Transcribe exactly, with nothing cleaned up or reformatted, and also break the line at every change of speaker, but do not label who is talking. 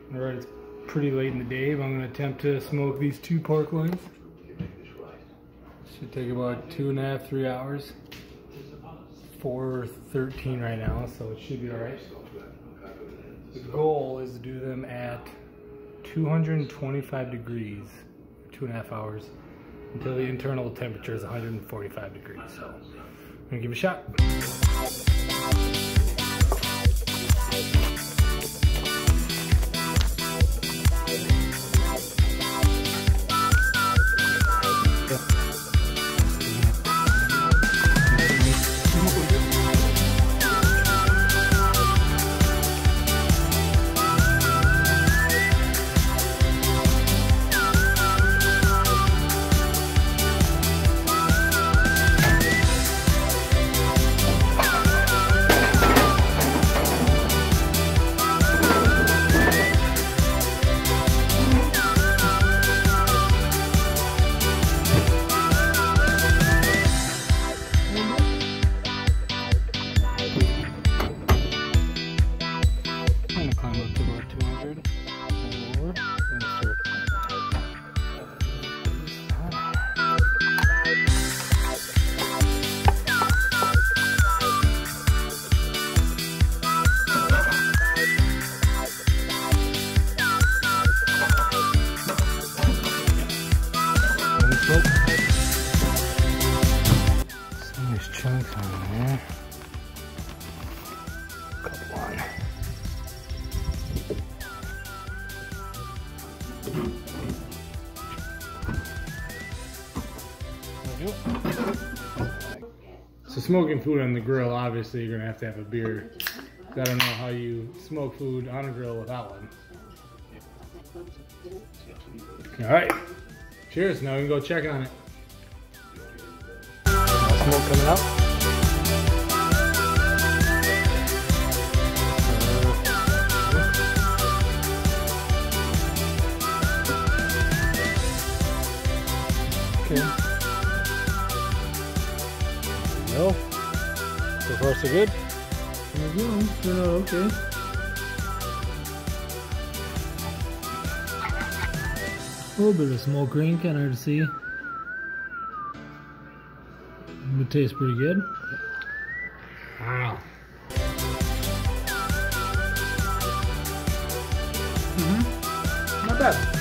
Alright, it's pretty late in the day, but I'm going to attempt to smoke these two pork loins. Should take about two and a half, three hours. four thirteen right now, so it should be alright. The goal is to do them at two hundred twenty-five degrees for two and a half hours until the internal temperature is one hundred forty-five degrees. So I'm going to give it a shot. Some nice chunks on there. Couple on. So smoking food on the grill, obviously you're gonna have to have a beer. I don't know how you smoke food on a grill without one. All right. Cheers, now we can go check on it. Smoke coming up. Okay. Well, so far so good. There we go. So, okay. A little bit of smoke ring, kind of hard to see. It tastes pretty good. Wow. Mm-hmm. Not bad.